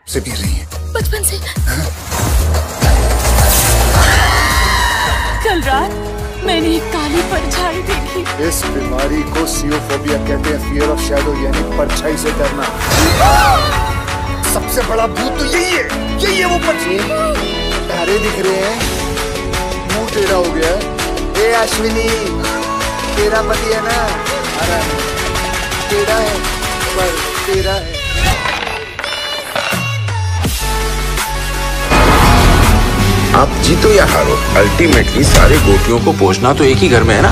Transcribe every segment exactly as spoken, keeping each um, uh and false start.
से पी रही है बचपन से। कल रात मैंने एक काली परछाई देखी। इस बीमारी को सियोफोबिया कहते हैं, फियर ऑफ शैडो, यानी परछाई से डरना। सबसे बड़ा भूत तो यही है, यही है वो परछाई। तारे दिख रहे हैं, मुंह टेढ़ा हो गया है। ए अश्विनी, तेरा पति है ना, अरे टेढ़ा है पर तेरा है। आप जीतो या हारो, अल्टीमेटली सारे गोटियों को पहुंचना तो एक ही घर में है ना।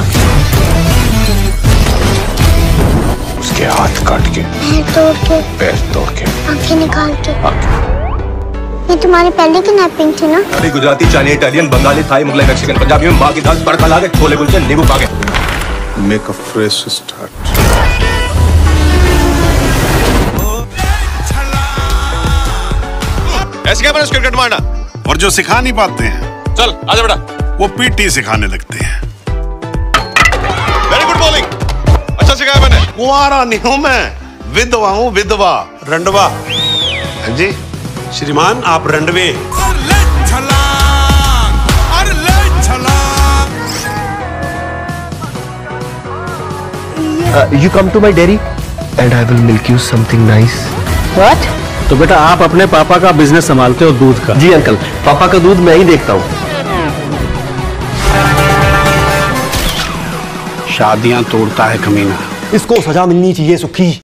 उसके हाथ काट के, पैर तोड़ के, पैर तोड़ के, आंखें निकाल के। आंखें। ये तुम्हारी पहले किडनैपिंग थी ना? अभी Gujarati, Chinese, Italian, Bengali, Thai, Mughlai, Mexican, Punjabi में माँ की दाल तड़का ला के छोले कुलचे नींबू पा के। Make a fresh start. ऐसे क्या बना क्रिकेट मारना? और जो सिखा नहीं पाते हैं, चल आजा बेटा, वो पीटी सिखाने लगते हैं। वेरी गुड बॉलिंग, अच्छा सिखाया मैंने। कुंवारा नहीं हूं मैं, विधवा हूं, विधवा। रंडवा। हाँ जी श्रीमान, आप रंडवे। You come to my dairy and I will milk you something nice. What? तो बेटा आप अपने पापा का बिजनेस संभालते हो दूध का? जी अंकल, पापा का दूध मैं ही देखता हूँ। शादियां तोड़ता है कमीना। इसको सजा मिलनी चाहिए सुखी।